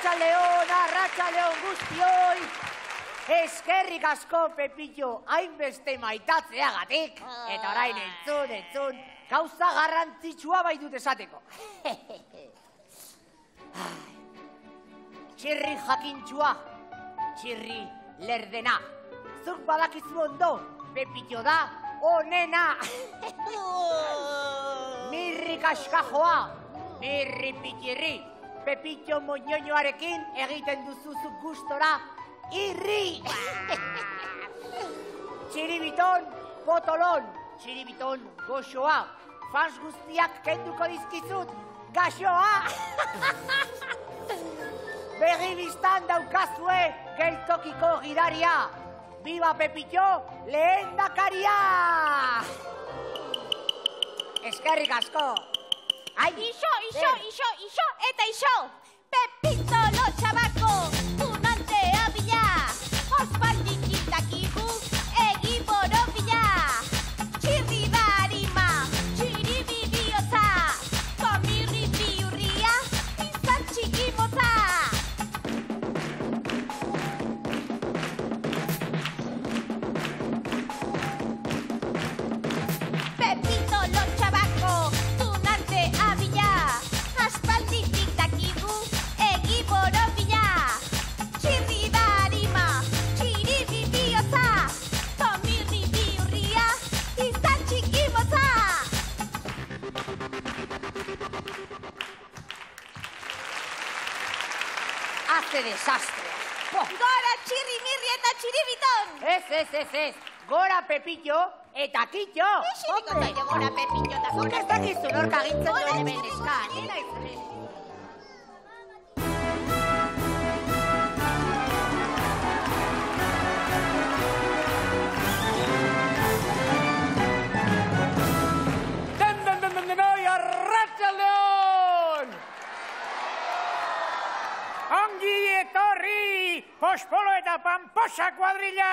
Arratsaldeon guztioi. Eskerrik asko, Pepillo, hainbeste maitatzeagatik. Eta orain entzun, gauza garrantzitsua bai dut esateko. Txirri jakintxua, txirri lerdena. Zuk badakizu ondo, Pepillo da onena. Mirri kaskajoa, mirri pitirri. Pepillo moñoñoarekin egiten duzuzuk gustora irri. Txiribiton potolon, txiribiton goxoa. Fans guztiak kenduko dizkizut gaxoa. Begi biztan daukazue geltokiko gidaria. Viva Pepillo, lehendakaria! Eskerrik asko. Ixo, eta ixo! Pepito lotxabako, tunante abila, ospaldik indakigu, egi borobila. Txirri barima, txiri bibiotza, komirri biurria, izan txikimotza. Pepito lotxabako, tunante abila, aspaldik indakigu, egi borobila. Txirri barima, txiri bibiotza, komirri biurria, izan txikimotza. Hace desastre. Gora txirri mirri eta txiribiton! Ez. Gora Pepillo eta Kitxo. Ixiriko zailo gora Pepillo eta Zuk ez dakizu nork agintzen Gora duen hemen txirri eska. mirri. Nena izan. Denoi, arratsaldeon! Ongi etorri, pospolo eta pamposa kuadrilla!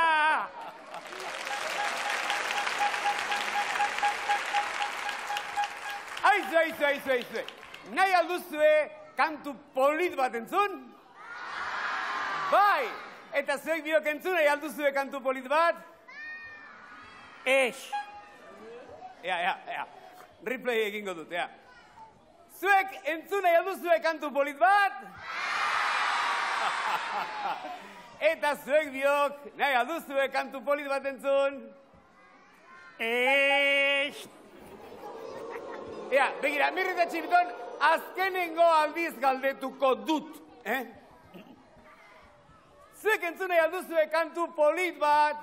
Aizu. Nahi alduzue kantu polit bat entzun? Bai, eta zuek biok entzun nahi alduzue kantu polit bat? Ez. Ea. Replay egingo dut, ea. Zuek entzun nahi alduzue kantu polit bat? Eta zuek biok nahi alduzue kantu polit bat entzun? Ez. Ea, begira, mirri eta txiriton, azkenengo aldiz galdetuko dut, Zuek entzun nahi alduzue kantu polit bat?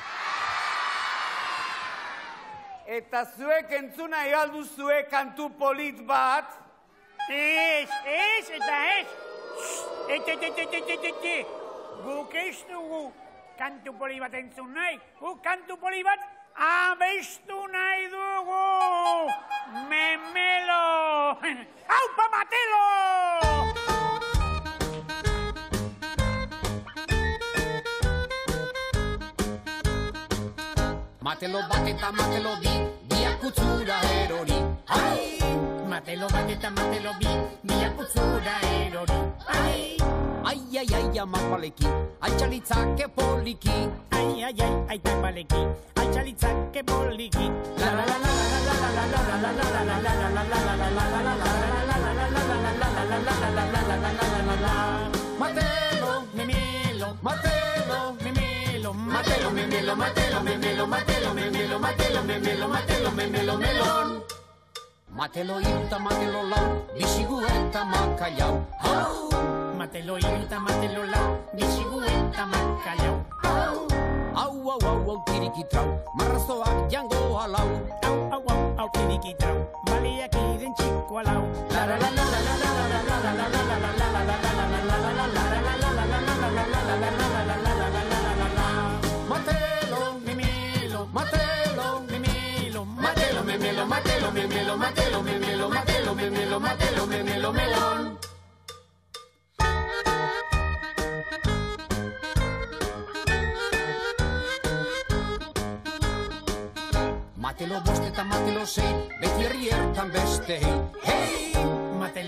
Eta zuek entzun nahi alduzue kantu polit bat? Ez. Guk ez dugu kantu polit bat entzun nahi. Guk kantu polit bat abestu nahi dugu. Memelo! Aupa Matelo! Matelo bat eta matelo bi, biak utzura erori. Matelo bat eta matelo bi, biak utzura erori. Ai, amapaleki, altxalitzake poliki. Ai, aitapaleki, altxalitzake poliki. La la la la la la la la la la la la la la la la. Matelo, memelo, matelo, memelo, matelo, memelo, matelo, memelo, matelo, memelo, matelo, memelo, matelo, memelo, melon. Matelo iruta, matelo lau, bizigu eta makaiau. Matelo iruta, matelo lau, bizigu eta makaiau. Au, tirikitrau, marrazoak jango alau. Au, tirikitrau, baliak iren txiko alau. La la la la la la la la la la la la la la la Matelo, memelo, matelo, memelo, matelo, memelo, matelo, memelo, matelo, memelo, matelo, memelo, matelo, memelo, melon. Matelo bost eta matelo sei, beti herrietan beste. Hey! Matelo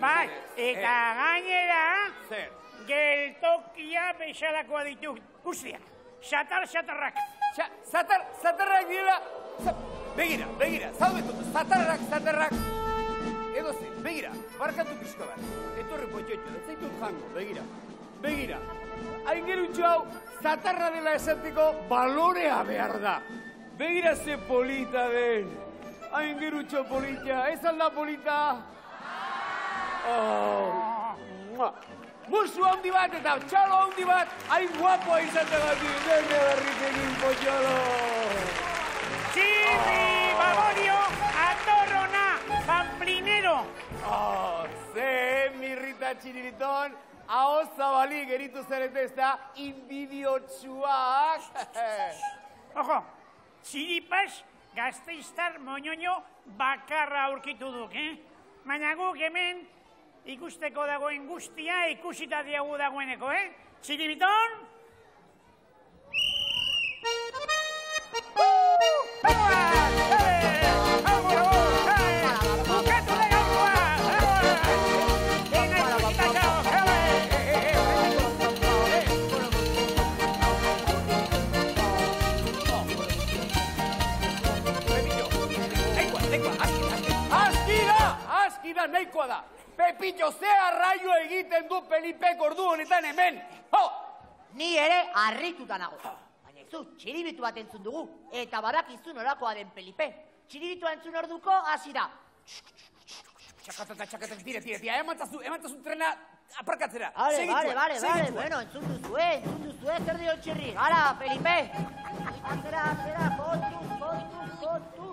Bai, eta gainera, Zer? geltokia bezalakoa ditu guztiak. Satarrak. Zatarrak direla... Begira, zaudetu, zatarrak. Edo zen, begira, barkatu pixka bat. Etorri potxotxo, ez zaitut jango, begira. Aingerutxo hau, zatarra dela esateko balorea behar da. Begira ze polita den. Aingerutxo polita, ez alda polita? Musu handi bat eta txalo handi bat, hain guapoa izategatik, dene berrik egin potxolo. Txirri, baborio, atorrona, pamplinero. Ze, mirrita txiribiton, hau zabalik eritu zarete ez da inbidiotsuak. Ojo, txiripas gazteiztar moñoño bakarra aurkitu duk, Baina guk hemen ikusteko dagoen guztia ikusita diagu dagoeneko, Txiribiton? Askida, nahikoa da. Pepillo, ze arraio egiten du Pelipek ordu honetan hemen. Ni ere harrituta nago. Baina zu, txiribitu bat entzun dugu. Eta badakizu nolakoa den Pelipe. Txiribitua entzun orduko hasi da. Txakatata, tira. Emantzazu trena aparkatzera. Bale. Bueno, entzun duzue, zer dio txirri. Gara, Pelipe. Atzera, kontuz.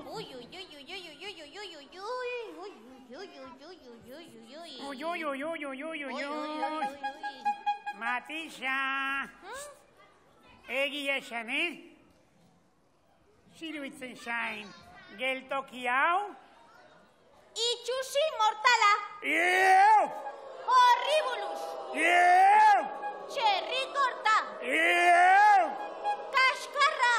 Matisa, egia esan, Ziruitzen zain, geltoki hau? Itxusi mortala. Horribulus. Txerri korta. Kaskarra.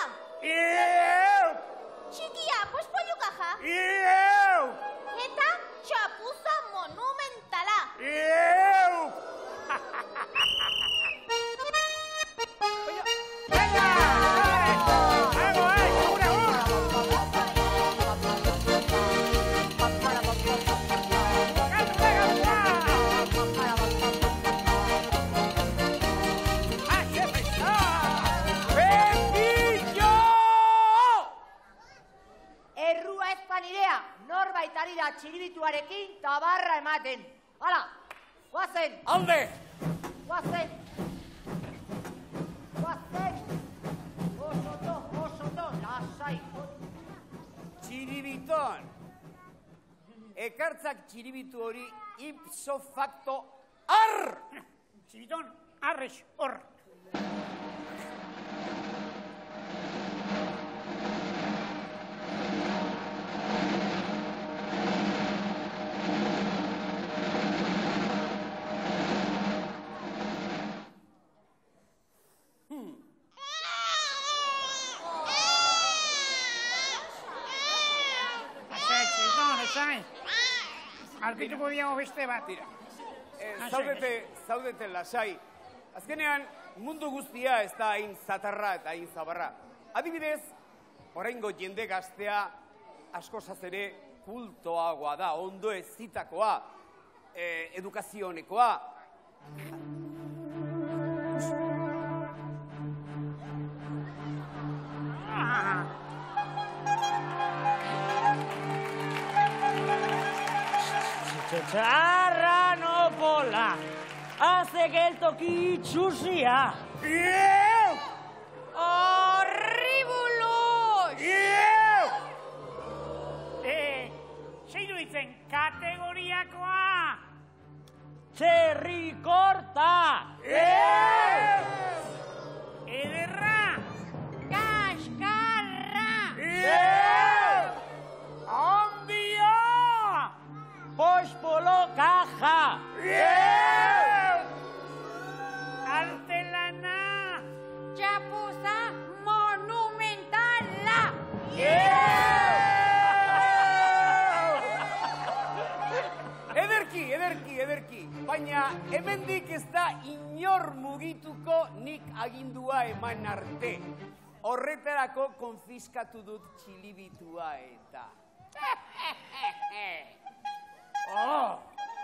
Txikia, pues pollo caja. Eta txapuza monumentala. Norbait ari da txiribituarekin tabarra ematen. Hala, guazen! Alde! Guazen! Osoto, lasai. Txiribiton! Ekartzak txiribitu hori ipso facto arr! Txiribiton, arrez, hor. Alpituko diago beste bat. Zaudete lasai. Azkenean, mundu guztia ez da hain zatarra eta hain zabarra. Adibidez, oraingo jende gaztea askozaz ere kultoagoa da, ondo ezitakoa, edukazionekoa. Txarra no pola, haze geltoki itxusia. Horribulus! Ziruitzen kategoriakoa. Txerri korta. Ederra. Kaskarra! Ondio. Pospolo caja. Artelana. Txapuza monumentala! Ederki, ederki. Baina hemendik ez da inor mugituko nik agindua eman arte. Horretarako konfiskatu dut txilibitua eta... Oh!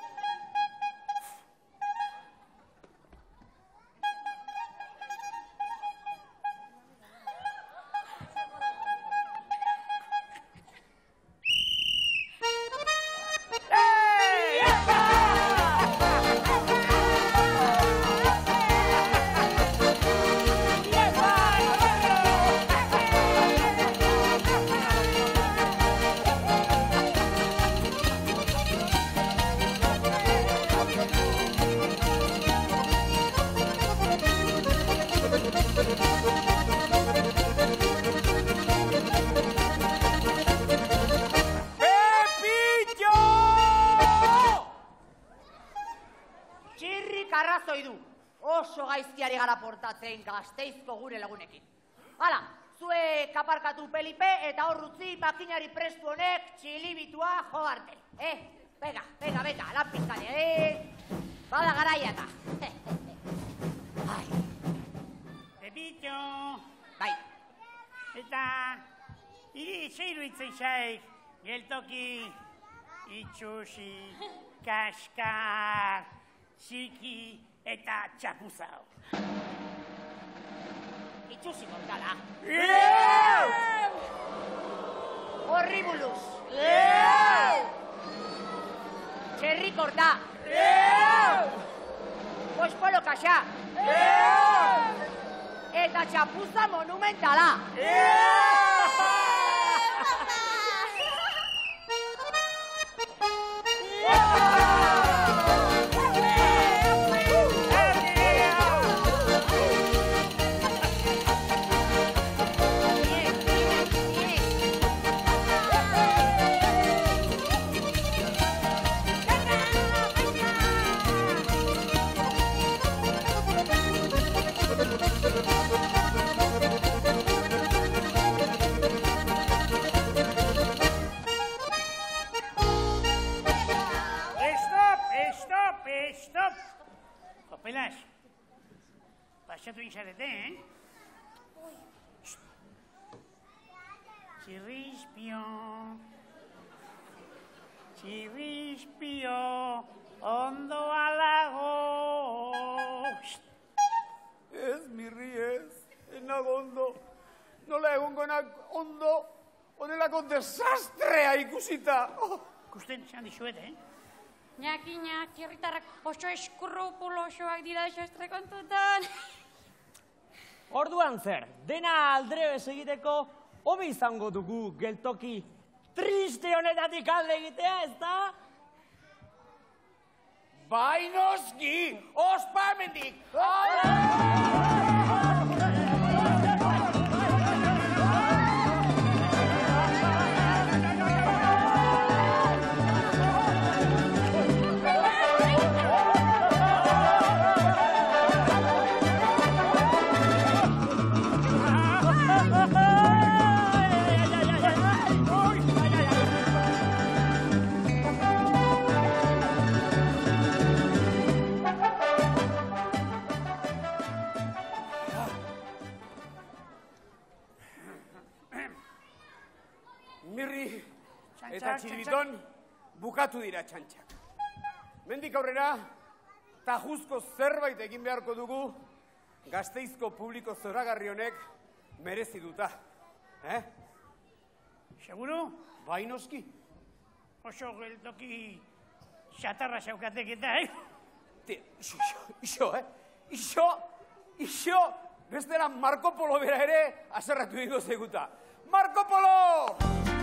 Oso gaizkiari gara portatzen Gasteizko gure lagunekin. Hala, zuek aparkatu Pelipe eta hor utzi makinari prestu honek txilibitua jo arte. Venga, lan pizkane, bada garaia eta. Pepito! Bai. Eta, zeiru itzen zaik, geltoki, itxusi, kaskar, ziki, eta txapuzau. Itxusi mortala. Ieu! Horribulus. Txerri korta. Pospolo kaxa. Eta txapuza monumentala. Pelas, pasatu izarete, Txirrispio, ondo alago. Ez, Mirri, ez. Enago ondo. Nola egongonak ondo, honelako desastrea ikusita. Ikusten zan dizuet, Ñakina, txirritarrak oso eskurrupulosoak dira desastre kontutan. Orduan zer, dena aldrebez egiteko, hobi izango dugu geltoki triste honetatik alde egitea, ez da? Bai noski, ospa hemendik! Mirri eta Txiribiton bukatu dira txantxak. Mendik aurrera, tajuzko zerbait egin beharko dugu Gasteizko publiko zoragarri honek merezi duta. Seguru? Bai noski. Oso geltoki xatarra zaukatek eta, Ixo, bestera Marco Polo bera ere aserratu digo zeguta. Marco Polo!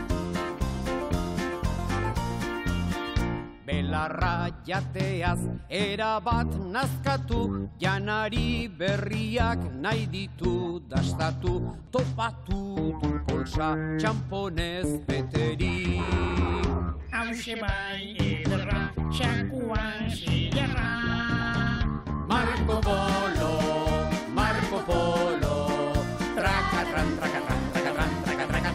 Belarra jateaz erabat nazkatu, janari berriak nahi ditu dastatu, topatu du polsa txamponez beteri. Hauxe bai ederra, txakuan zilarra. Marco Polo, trakatran, trakatran, trakatran, trakatran,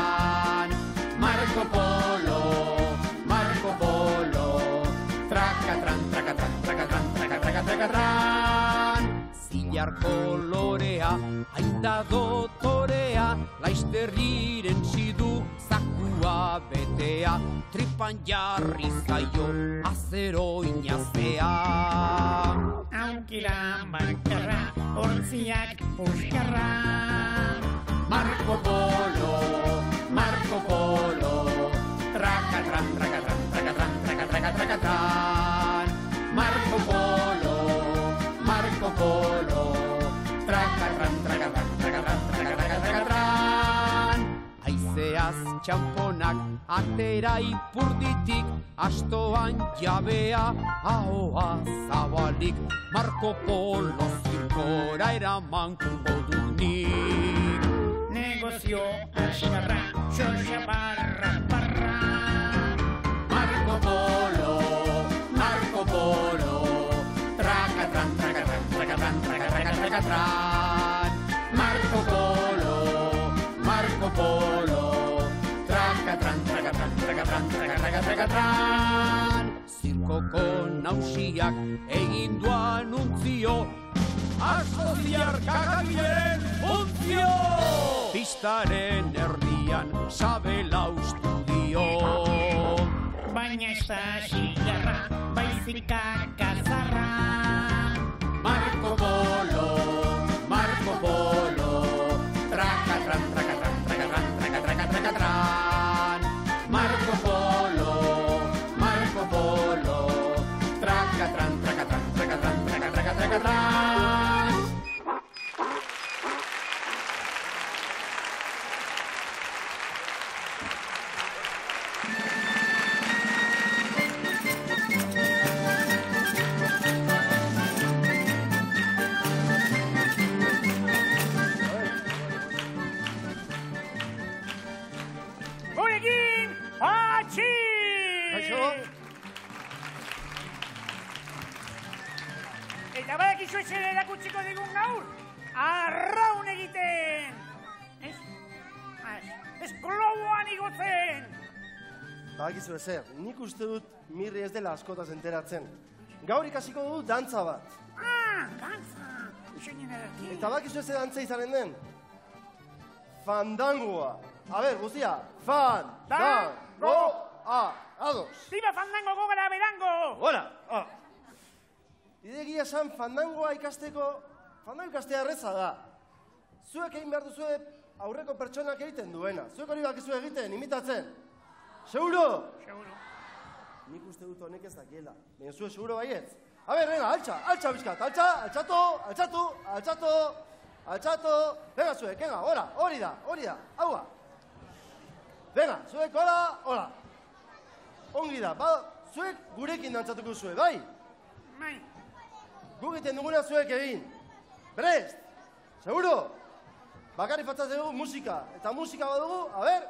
trakatran. Marco Polo, Trakatran, trakatran, trakatran, trakatran, trakatran. Zilar kolorea, hainda dotorea, laisterriren zidu zakua betea, tripan jarri zaio azero inaztea. Aukila bakarra, hortziak puskarra. Marco Polo, Marco Polo, trakatran, trakatran, trakatran, trakatran, trakatran. Marco Polo, Marco Polo, trakatran, trakatran, trakatran, trakatran, trakatran. Aizeaz txamponak atera ipurditik, astoan jabea ahoa zabalik. Marco Polo zirkora eramango dut nik. Negozio askarra, xoxa barra, barra. Marco Polo, Marco Polo, trakatran, trakatran, trakatran, trakatran, trakatran. Marco Polo, Marco Polo, trakatran, trakatran, trakatran, trakatran, trakatran. Zirkoko nausiak egin du anuntzio, asoziar kakabilen funtzio. Pistaren erdian sabela ustu dio. Baina ez da zigarra, baizik akazarra. Marco Polo, Marco Polo, trakatran, trakatran, trakatran, trakatran, trakatran. Marco Polo, Marco Polo, trakatran, trakatran, trakatran, trakatran, trakatran. Gurekin, Patxi! Eta badakizu ez ere erakutsiko digun gaur? Arraun egiten! Ez globoan igotzen! Badakizu ezer, nik uste dut Mirri ez dela askotaz enteratzen. Gaur ikasiko dugu dantza bat. Dantza! Usainen ederki. Eta badakizu ez dantza izanen den? Fandangoa. A ber, guztia. Fandangoa. Ados. Viva fandango gogara berango! Gora! Idegia esan fandangoa ikasteko, fandango ikastea erreza da. Zuek egin behar duzue aurreko pertsonak egiten duena. Zuek hori bakizu egiten, imitatzen. Seguro? Seguro. Nik uste dut honek ez dakiela. Baina zuek seguro baietz. A ber, venga, altxa bizkat. Altxatu. Venga zuek, venga, hori da. Haua. Venga, zuek, hola. Ongi da, zuek gurekin dantzatuko zuek, bai? Bai. Guk egiten duguna zuek egin. Prest? Seguro? Bakarrik fatzatzen dugu musika. Eta musika badugu, a ber.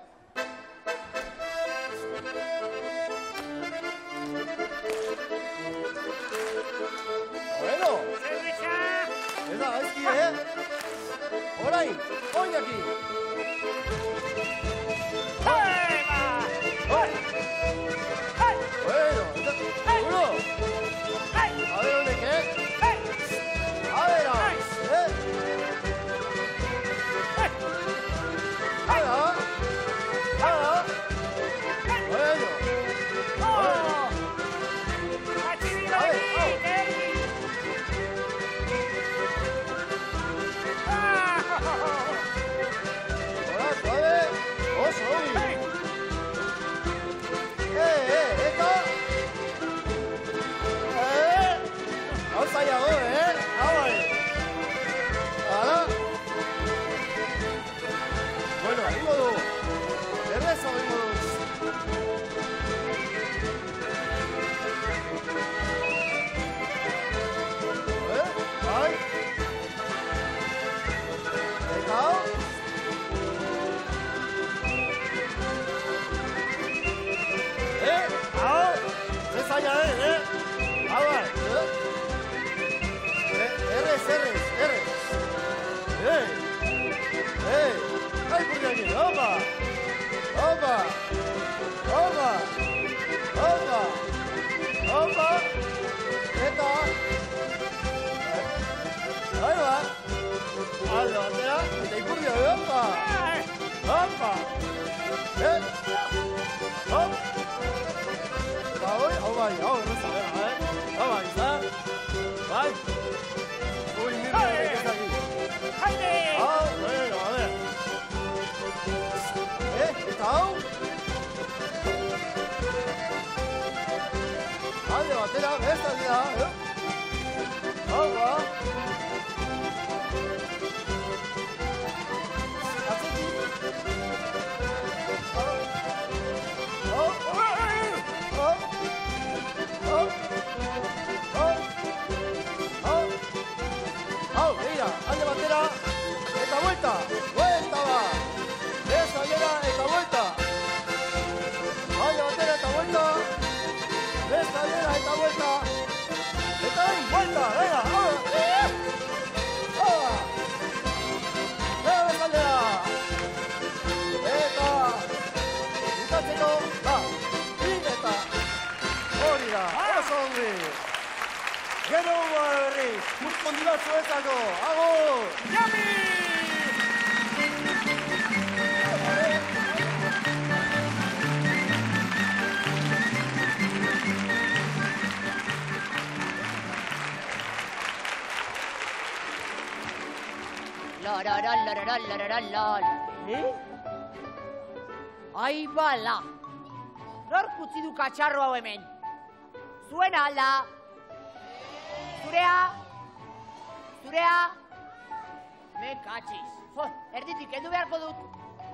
Bueno. Zerreza! Ez da, gaizki, Orain, oinaki. Bueno, seguro? A ver, honek, A ver, Bueno. Hola, suave. Oso, obi. Eta. Hau zailago, Hau bai. Hala. Bueno, egingo du. Erreza egingo du. Bai. Eta hau. Hau. Ze zaila Hau bai. Errez. Hai, kurdiakin, opa. Opa. Gero berri, mutkondi bat zuetako, agur! Jami! Lororolororolorolol. Ai bala! Nork utzi du katxarro hau hemen? Zuena alda! Zurea! Zurea! Me katxiz. Jo, erditik kendu beharko dut.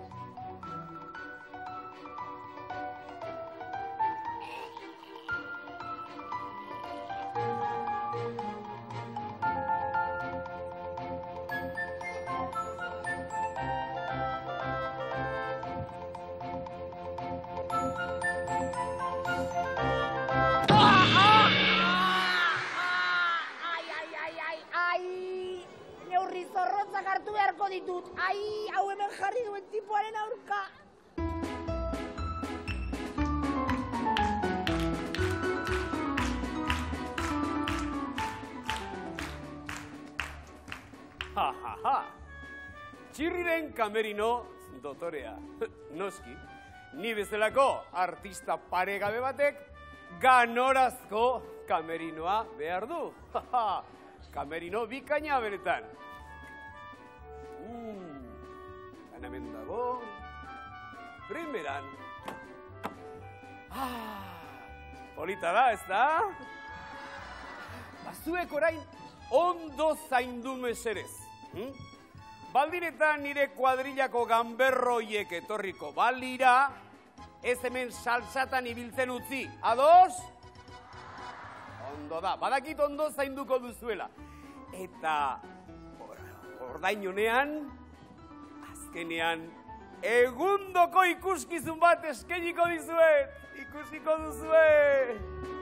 Zorrotzak hartu beharko ditut. Ai, hau hemen jarri duen tipuaren aurka. Ha. Txirriren kamerino dotorea. Noski, ni bezalako artista paregabe batek ganorazko kamerinoa behar du. Kamerino bikaina benetan. Hemen dago, primeran. Polita da, ez da? Bazuek orain ondo zaindu meserez. Baldiretan nire kuadrillako ganberroiek etorriko balira, ez hemen salsatan ibiltzen utzi. Ados? Ondo da, badakit ondo zainduko duzuela. Eta ordain honean, azkenean, egundoko ikuskizun bat eskainiko dizuet. Ikusiko duzue.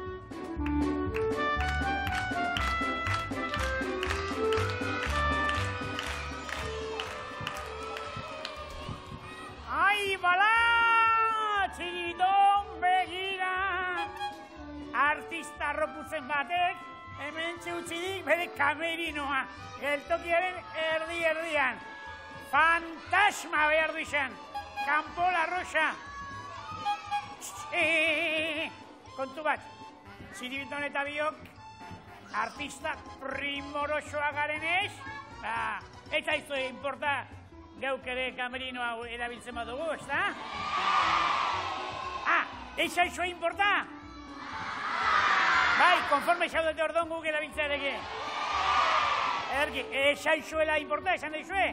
Ai, bala! Txiriton begira! Artista arroputzen batek, hemen txutxidik bere kamerinoa. Geltokiaren erdi-erdian. Fantasma behar du izan. Campo la Rosa. Kontu bat, Txiribiton eta biok artista primorosoa garen ez? Eta izo importa geuk ere kamerino hau erabiltzen badugu, ez da? Eza izo importa? Bai, konforme zaudete ordon guk erabiltzeareke. Erki, eza izoela importa, esan da izue?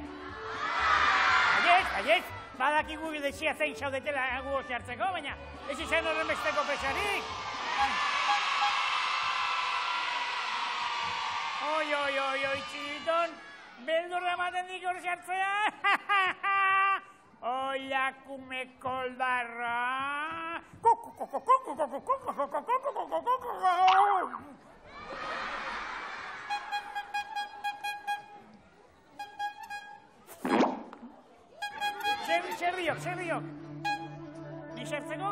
Aiez, badakigu dezia zein zaudetela gu hartzeko, baina ez izan horren besteko pesarik. Oi, Txiribiton, beldurra ematen dik hor hartzea. Oiakume koldarra. Zer diok? Ni sartzeko?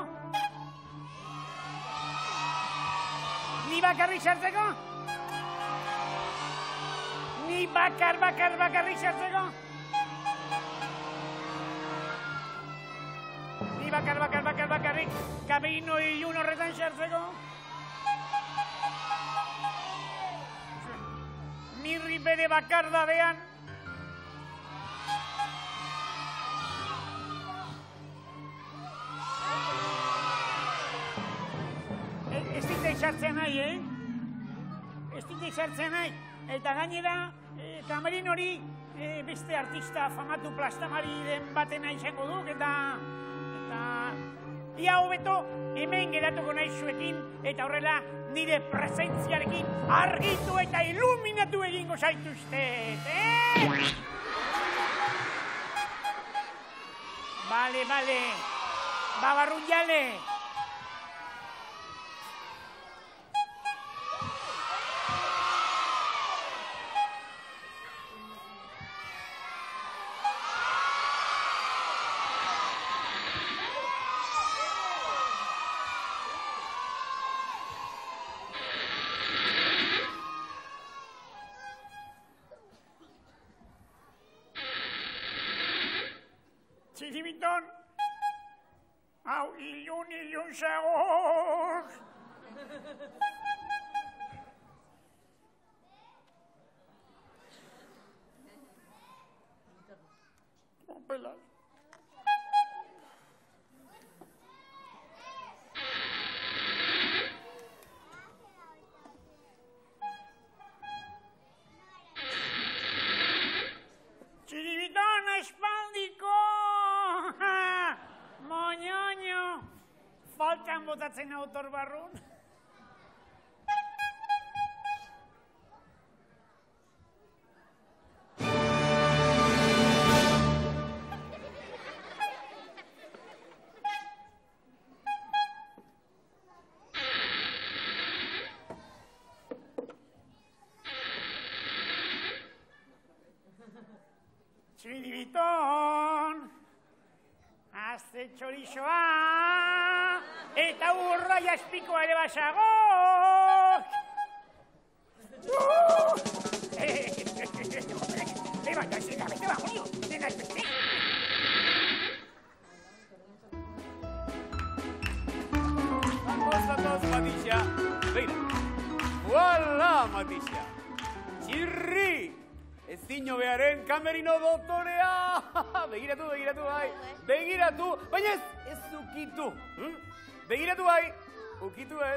Ni bakarrik sartzeko? Ni bakarrik sartzeko? Ni bakarrik kamerino ilun horretan sartzeko? Mirri bere bakardadean? Ez dite sartzen nahi, Ez dite sartzen nahi. Eta gainera, kamerin hori beste artista famatu plastamari den batena izango duk, eta ia hobeto hemen geratuko nahi zuekin, eta horrela nire presentziarekin argitu eta iluminatu egingo zaituztet, Bale, babarrun jale. Txiribiton, hau ilun zagok. Pelas. Txiribiton, espaldiko! Moñoño! Faltan botatzen autor barrun. Txiribiton, azte txorizoa, eta urra jaspikoa ere basagok! Vamos, Matixia. Begira. Voila, Matixia. Txirri! Ezin bearen kamerino doktorea! Begiratu, bai. Begiratu, baina ez ukitu. Begiratu, bai. Ukitu ez.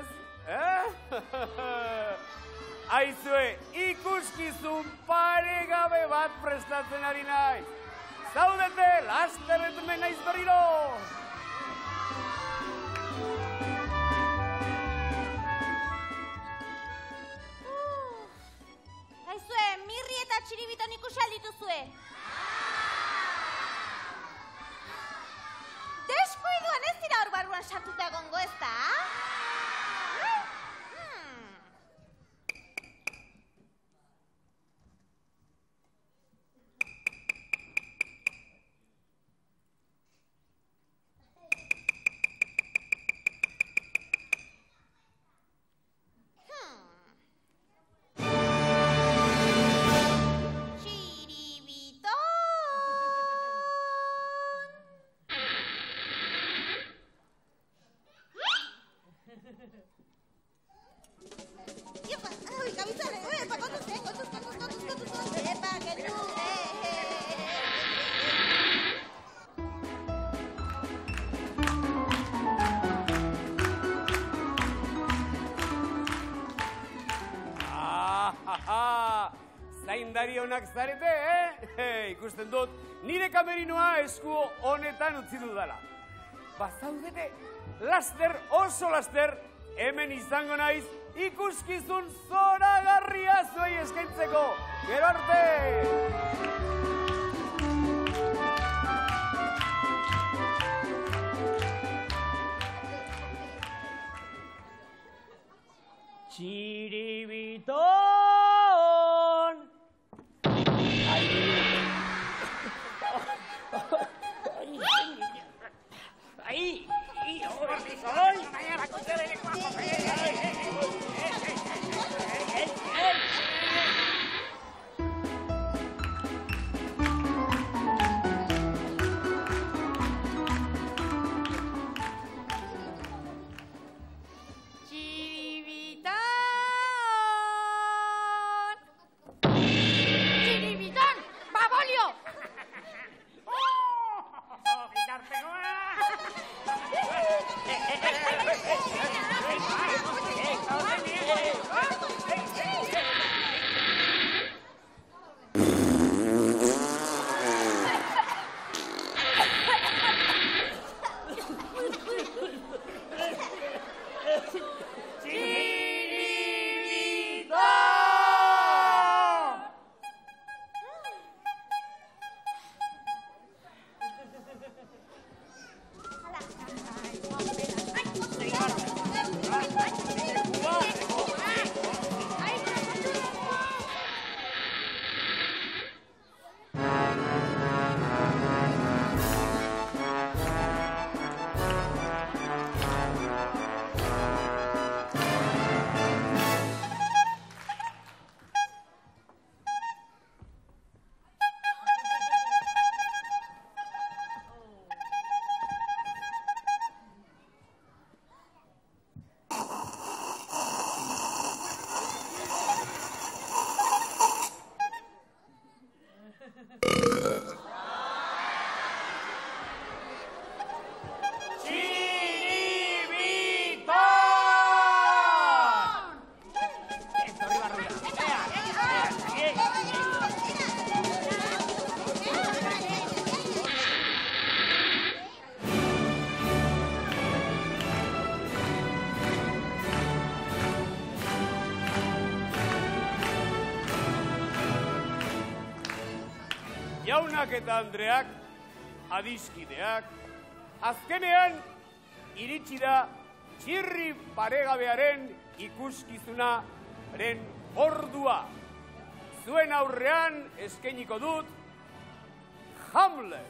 Aizue, ikuskizun paregabe bat prestatzen ari naiz. Zaudete, lasterretumen naiz berriro! Aizue, Mirri eta Txiribiton ikusi aldituzue. Deskuiduan ez dira hor barruan sartuta egongo, ez da? Zaindari honak zarete, ikusten dut, nire kamerinoa esku honetan utzi dudala. Bazaudete, laster, oso laster, hemen izango naiz, ikuskizun zoragarria zuei eskaintzeko. Gero arte! Txiribiton! Jaunak eta Andreak, adiskideak, azkenean iritsi da txirri paregabearen ikuskizunaren ordua. Zuen aurrean eskainiko dut Hamlet.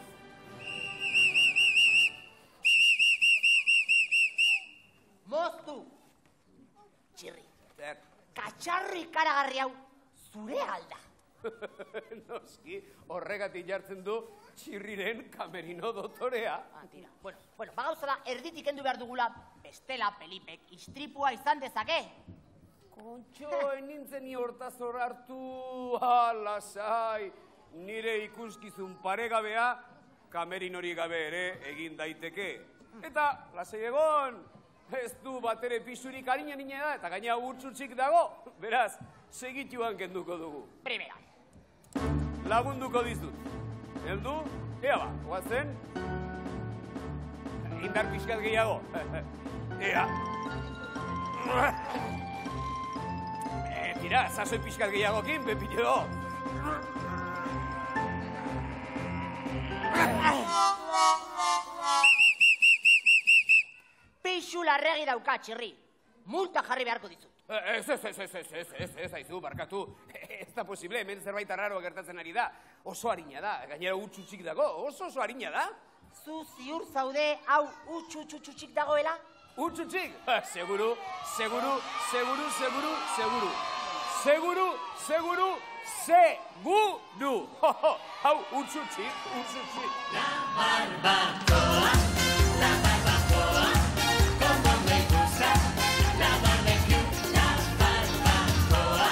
Moztu! Txirri, katxarri karagarri hau zure alda. Noski, horregatik jartzen du txirriren kamerino dotorea. Tira, bueno, bagauza da, erditik kendu behar dugula, bestela Pelipek istripua izan dezake. Kontxo, enintzen ni hortaz horartu, lasai, nire ikuskizun paregabea, kamerinori gabe ere egin daiteke. Eta, lasai egon, ez du batere pisurik harina da, eta gaina urtsutzik dago. Beraz, segituan kenduko dugu. Primera. Lagunduko dizut. Heldu, ea ba, guazen. Indar pixkat gehiago. Ea. Tira, sasoi pixkat gehiagokin, bepillo. Pixu larregi dauka, Txirri. Multa jarri beharko dizut. Ez haizu, barkatu. Ez da posible, hemen zerbait arraroa gertatzen ari da. Oso harina da, gainera utxutxik dago, oso harina da. Zu ziur zaude, hau utxutxutxik dagoela? Utxutxik? Seguru. Hau, utxutxik. La barbacoa, como me gusta, la barbecue, la barbacoa,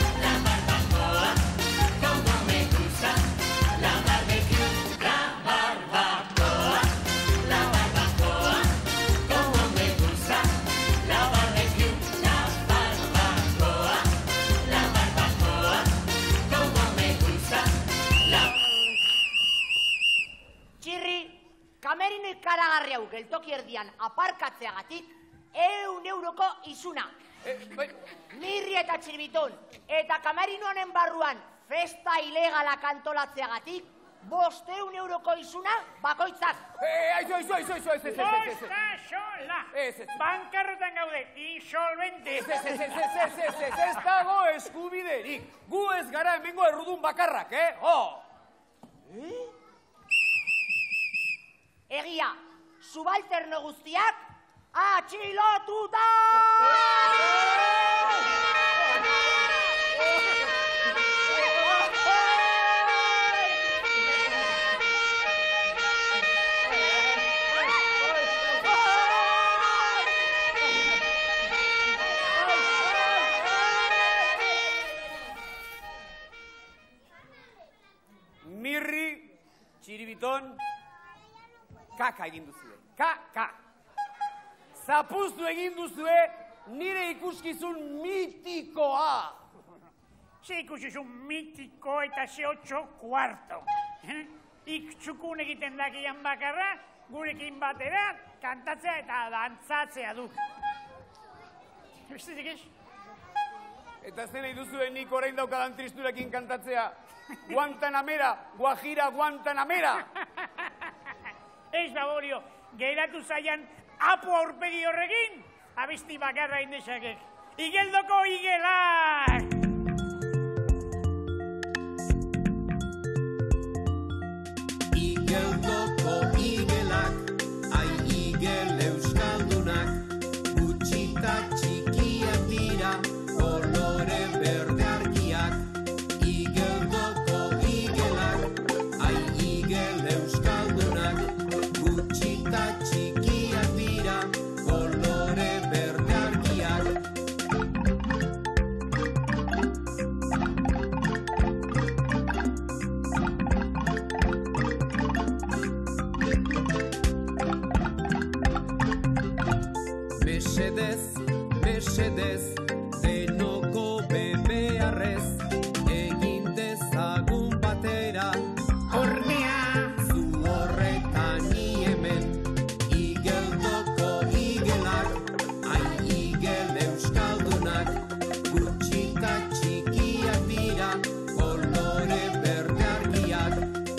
como me gusta, la barbecue, la barbacoa, como me gusta, la barbecue, la barbacoa, como me gusta, la... Txirri, kamerino ikaragarri hau geltoki erdian aparkatzeagatik 100 euroko izuna. Mirri eta Txirbiton eta kamerino honen barruan festa ilegalak antolatzeagatik 500 euroko izuna bakoitzak. Aizu. Bosta sola! Bankarrotan gaude, insolvente! Ez dago eskubiderik. Gu ez gara hemengo errudun bakarrak, Egia, subalterno guztiak atxilotuta! Mirri, Txiribiton, kaka egin duzue. Kaka. Zapuztu egin duzue nire ikuskizun mitikoa. Ze ikuskizun mitiko eta ze 8/4. Txukun egiten dakian bakarra, gurekin batera, kantatzea eta dantzatzea du. Bestetik ez? Eta zen nahi duzue nik orain daukadan tristurekin kantatzea. Guantanamera, Guajira Guantanamera. Ez Baborio, geratu zaian apo aurpegi horrekin, abesti bakarra indesakek. Igeldoko igelak! Igeldoko igelak, ai igel euskaldunak, gutxita txikiak dira, kolore berde argiak. Igeldoko igelak, ai igel euskaldunak, gutxita txikiak dira, kolore berde argiak. Mesedez, denoko bebearrez, egin dezagun batera. Hornea! Zu horretan ni hemen, igeldoko igelak, ai igel euskaldunak, gutxita txikiak dira, kolore berde argiak.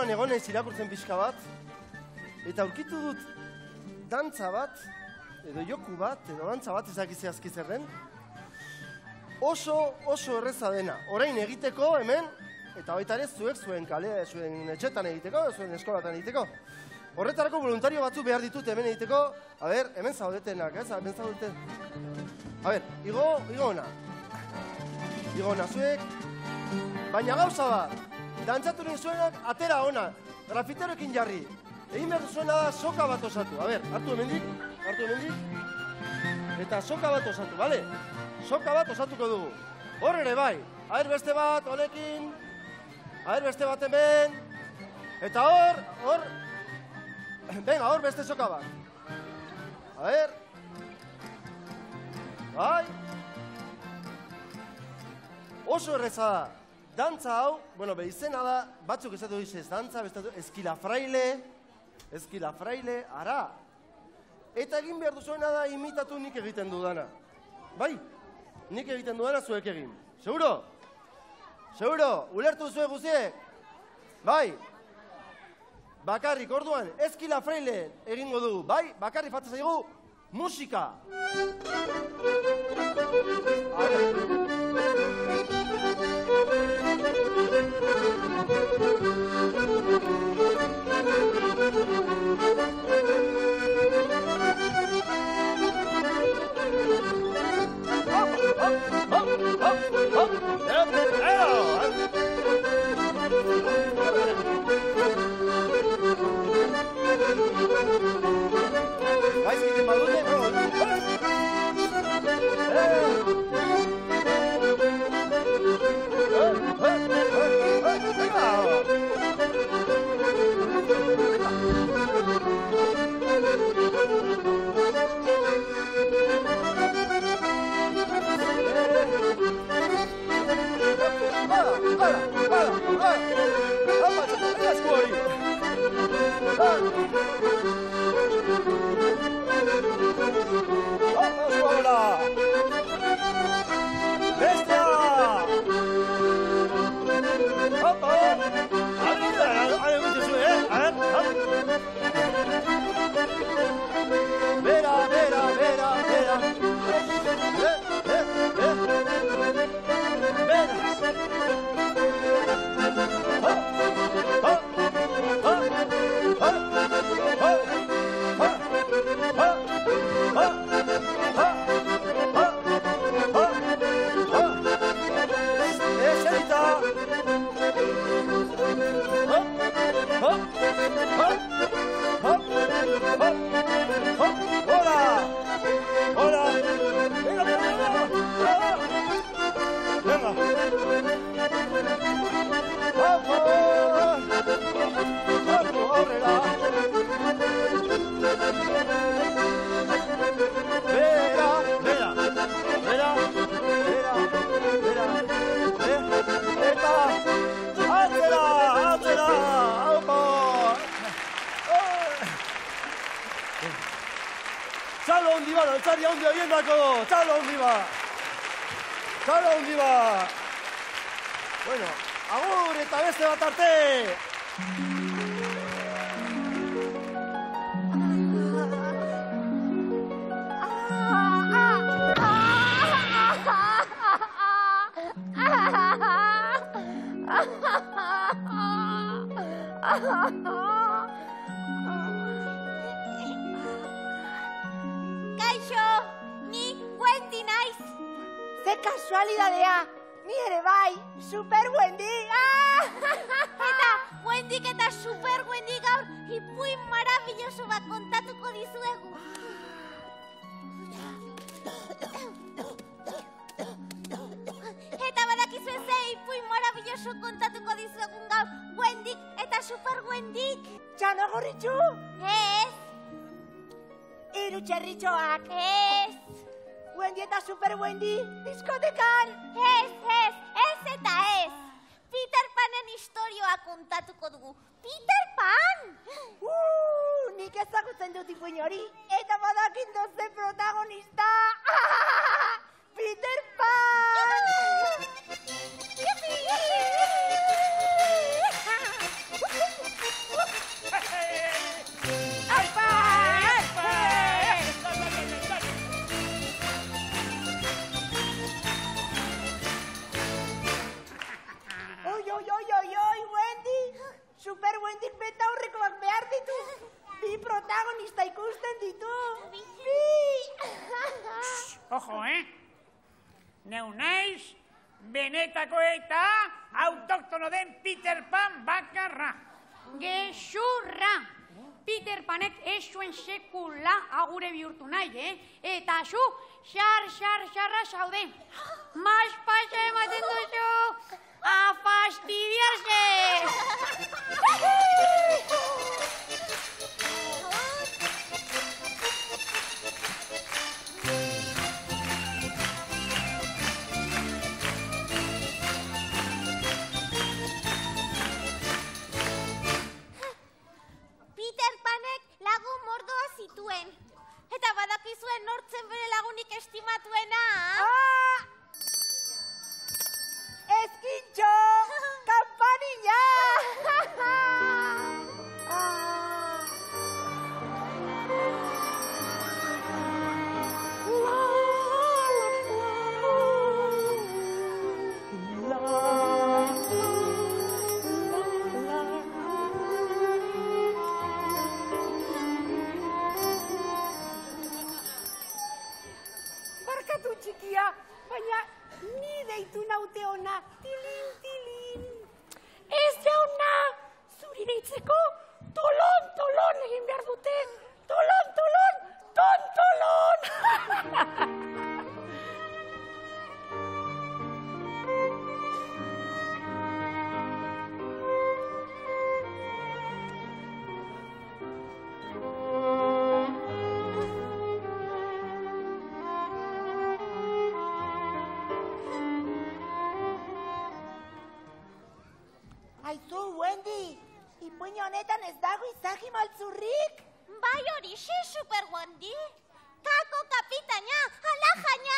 liburuan egonez irakurtzen pixka bat, eta aurkitu dut dantza bat, edo joku bat, edo dantza bat ezakizea azkizerren, oso erreza dena. Orain egiteko hemen, eta baita ere zuek zuen kale, zuen etxetan egiteko, zuen eskolatan egiteko. Horretarako voluntario batzu behar ditut hemen egiteko, a ber, hemen zaudetenak, ez? Hemen zaudeten. A ber, igo ona. Igo ona zuek, baina gauza bat, dantzatu nien zuenak atera ona, grafiteroekin jarri. Egin behar zuena da soka bat osatu. A ber, hartu hemendik, eta soka bat osatu, bale? Soka bat osatuko dugu. Hor ere bai, a ber beste bat, honekin, a ber beste bat hemen, eta hor, venga, hor beste soka bat. A ber, bai, oso erreza da. Dantza hau, bueno, izena da, batzuk esatu dizez dantza, bestatu, eskilafraile, ara. Eta egin behar duzuena da imitatu nik egiten dudana. Bai, nik egiten dudana zuek egin. Seguro? Seguro? Ulertu zuek guziek? Bai. Bakarrik, orduan, eskilafraile egingo dugu. Bai, bakarrik falta zaigu musika. Gaizkiten badute, Bueno, agur eta beste bat arte! Kaixo, ni Wendy naiz. Ze kasualidadea, ni ere bai, super Wendy. Eta Wendyk eta super Wendy gaur ipuin maravilloso bat kontatuko dizuegu. Eta badakizue ze ipuin maravilloso kontatuko dizuegun gaur Wendyk eta super Wendyk. Txano gorritxu? Ez. Hiru txerritxoak. Ez. Wendy eta super Wendy, diskotekan. Ez eta ez. Peter Panen historioa kontatuko dugu. Peter Pan! Nik ezagutzen dut ipuin hori, eta badakin doze protagonista. Peter Pan! Ojo, Neu naiz, benetako eta autoktono den Peter Pan bakarra. Gezurra! Peter Panek ez zuen sekula agure bihurtu nahi, Eta zu, xarra zaude. Mas pasa ematen duzu, a fastidiarse! Eta badakizuen nortzen bere lagunik estimatuena? Eskintxo! Kampanilla! Txikia, baina ni deitu naute ona, tilin. Ez jauna, zuri deitzeko tolon egin behar dute. Tolon, tontolon. Aizu, Wendy, ipuin honetan ez dago izagi maltzurrik? Bai horixe, Super Wendy. Kako kapitaina, ala jaina!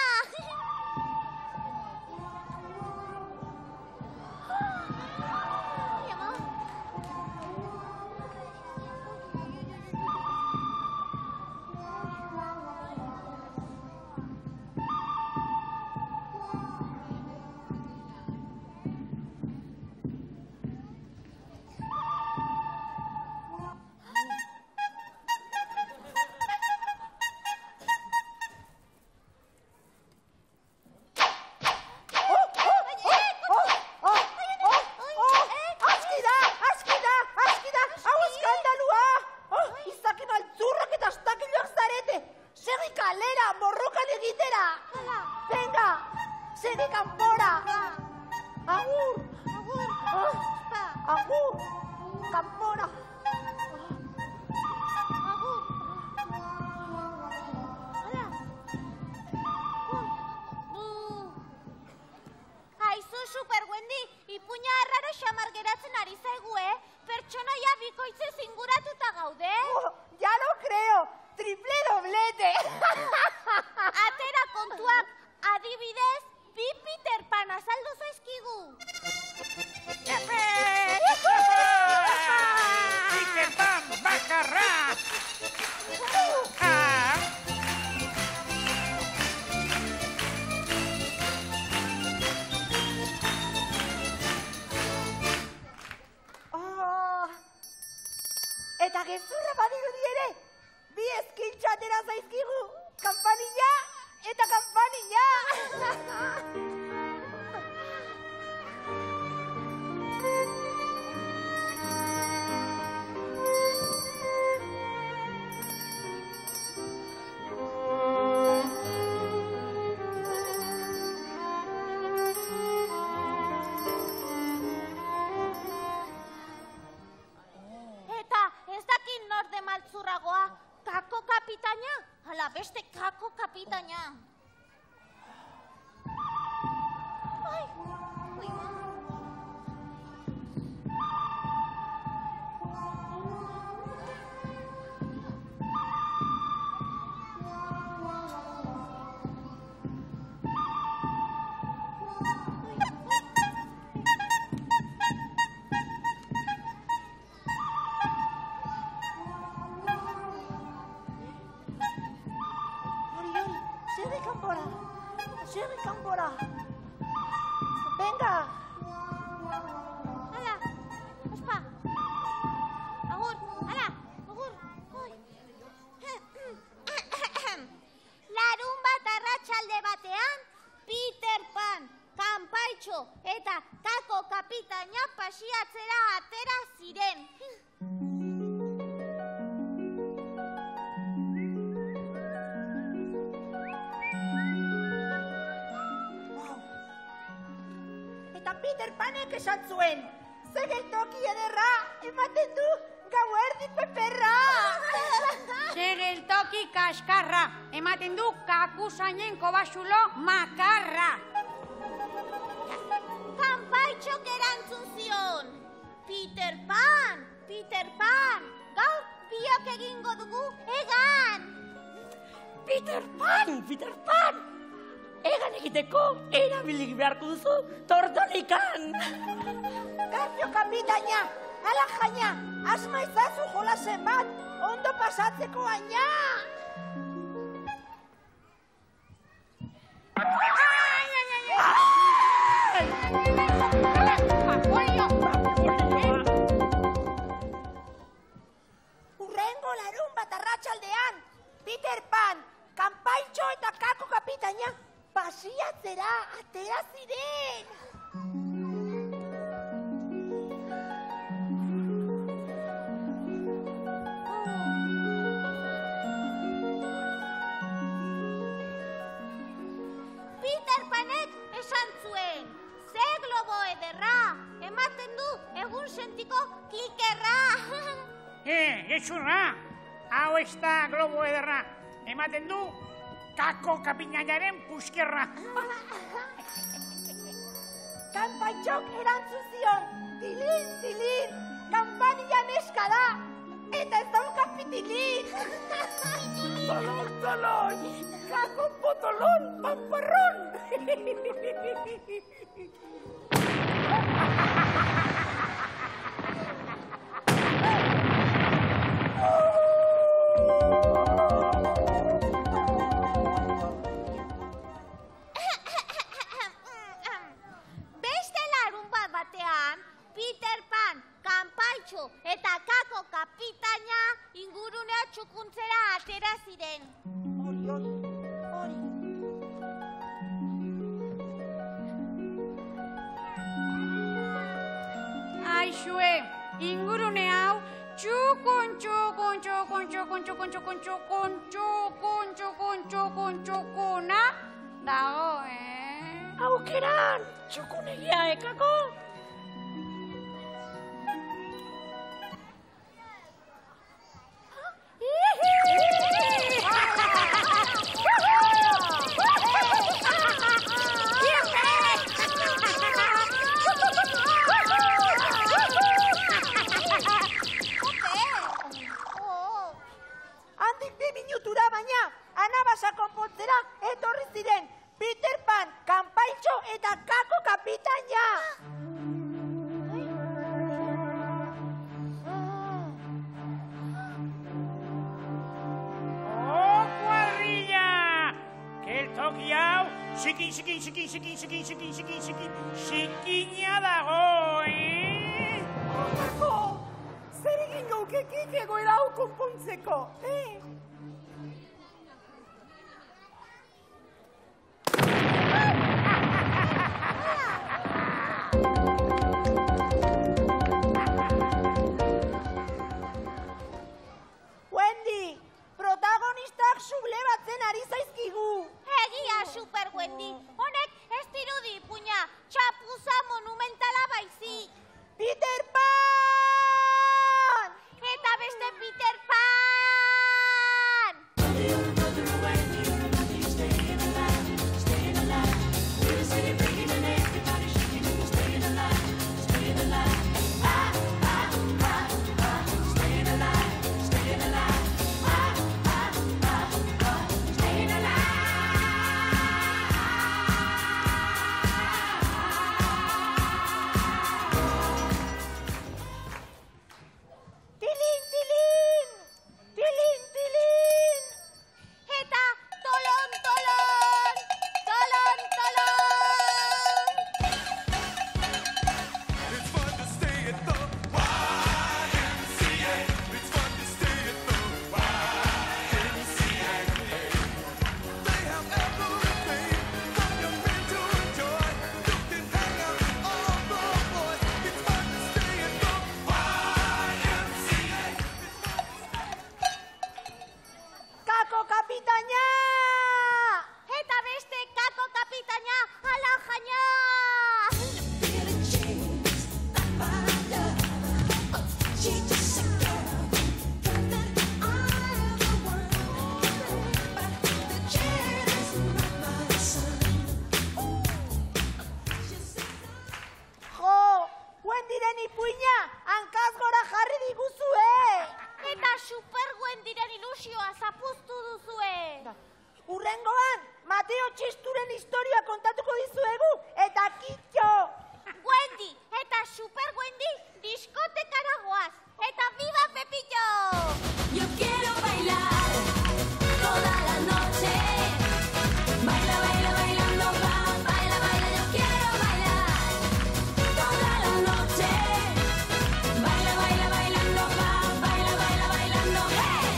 Eta gezurra badirudi ere, bi eskintxo atera zaizkigu, kampanilla eta kampanilla! Maltzurragoa, kako kapitaina? Hala beste kako kapitaina. Sherry Cambora. Venga. Hala, ospa. Agur, hala, agur. Larun bat arratsalde Panek esan zuen. Ze geltoki ederra ematen du gauerdi peperra. Ze geltoki kaskarra, ematen du kakusainen kobasulo makarra. Kanpaitxok erantzun zion. Peter Pan, gaur biok egingo dugu egan. Peter Pan! Egan egiteko erabilik beharko duzu tortonikan! Garfio kapitaina, ala jaina, asma izazu jolasen bat, ondo pasatzeko baina. Urrengo larun bat arratsaldean, Peter Pan, Kanpaitxo eta Kako kapitaina pasiatzera atera ziren. Peter Panek esan zuen. Ze globo ederra, ematen du egun sentiko klikerra. Gezurra, hau ez da globo ederra. Ematen du Kako kapitainaren puskerra. Kanpaitxok erantzun zion, tilin, kanpanilla neska da, eta ez dauka pitilin. Tolon, Kako potolon, pamparrón. Beste larun bat batean, Peter Pan, Kanpaitxo eta Kako kapitaina ingurunea txukuntzera atera ziren. Hori. Aixue, ingurune hau txukuna dago, Aukeran, txukunegia ekako? Handik 2 minutura baina, anabasa konpontzera etorri ziren Peter Pan, Kanpaitxo eta Kako kapitaina. Oh, cuadrilla! Geltoki hau, zikina dago, Kako, zer egin gaukekik egoera hau konpontzeko, Wendy, protagonistak sublebatzen ari zaizkigu. Egia, Super Wendy. Honek ez dirudi puña, txapuza monumentala baizik. Peter Pan! Eta beste Peter Pan! Mateo Txisturen historia kontatuko dizuegu, eta kitxo! Wendy eta Super Wendy diskotekara goaz. Eta viva Pepillo! Yo quiero bailar toda la noche. Baila, baila, bailando, va, baila, baila. Yo quiero bailar toda la noche. Baila, baila, bailando, va, baila, baila, bailando, hey.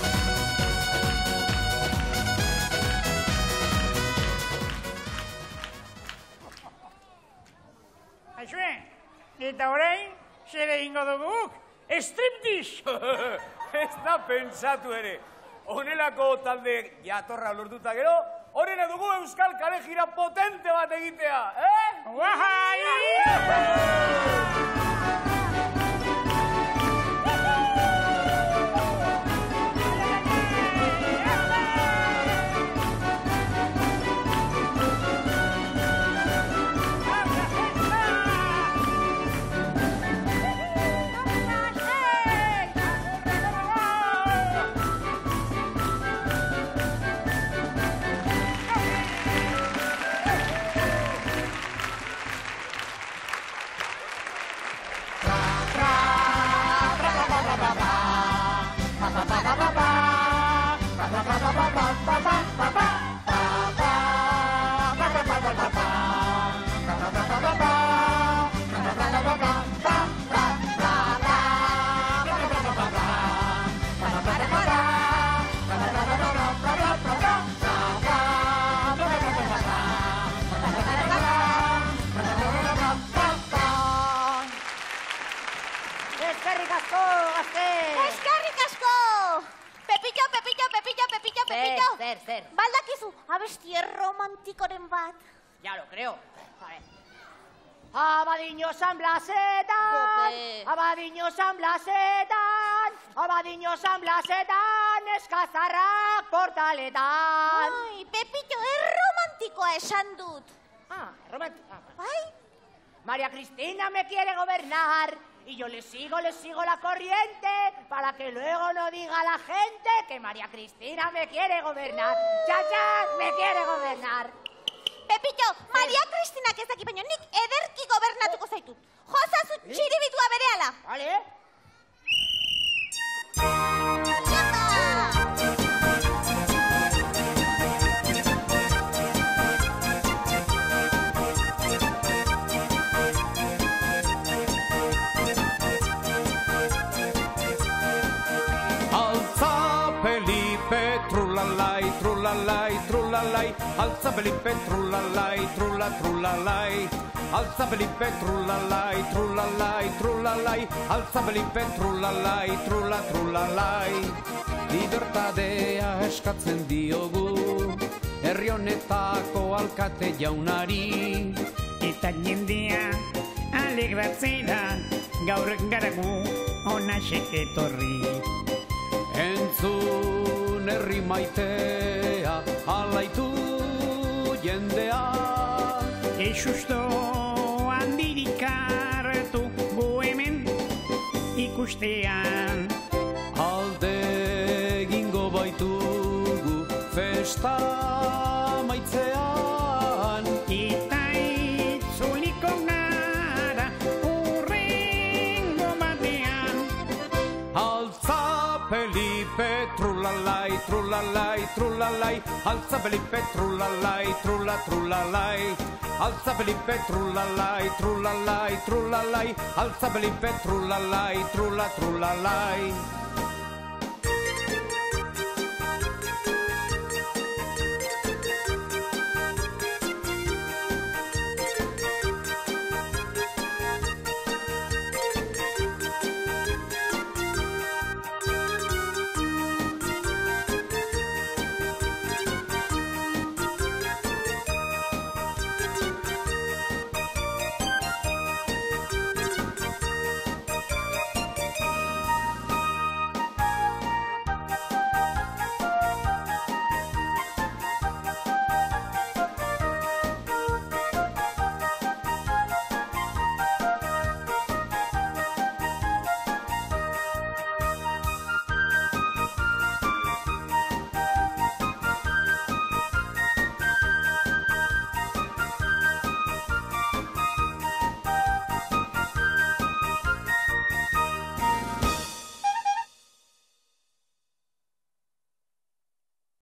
Aixue, eta orain, zer egingo duguk? Striptease! Ez da pentsatu ere. Honelako talde jatorra lortuta gero, horrela dugu euskal kale jira potente bat egitea, Guahai! Eskerrik asko, gazte! Eskerrik asko! Pepillo, Pepillo, Pepillo, Pepillo, Pepillo! Zer. Baldakizu, abesti romantikoren bat. Ya lo creo. A ver. Abadiño San Blasetan, Jope. Abadiño San Blasetan, Abadiño San Blasetan, eskazarrak portaletan. Ai, Pepillo, romantikoa esan dut. Romántica. Bai? María Cristina me quiere gobernar y yo le sigo la corriente para que luego no diga la gente que María Cristina me quiere gobernar. Chacha, me quiere gobernar. Pepillo, Maria Kristinak ez daki baino, nik ederki gobernatuko zaitut. Jozazu txiribitua berehala. Vale. Trulalai, alza Felipe, trulalai, trulalai, alza Felipe, trulalai, trulalai, alza Felipe, trulalai. Libertadea eskatzen diogu, herri honetako alkate jaunari. Eta jendea alegratzera, gaur garagu onaxe etorri. Entzun herri maitea, alaitu jendea. Esusto handirik hartu gu hemen ikustean. Alde egingo baitugu festa maitzean. Eta itzuliko gara urrengo batean. Altza Felipe, trulalai, alza Felipe, trulalai, alza Felipe, trulalai, alza Felipe, trulalai.